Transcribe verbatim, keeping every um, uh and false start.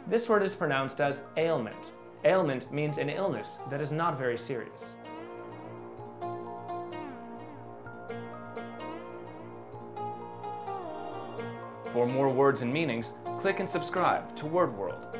This word is pronounced as ailment. Ailment means an illness that is not very serious. For more words and meanings, click and subscribe to Word World.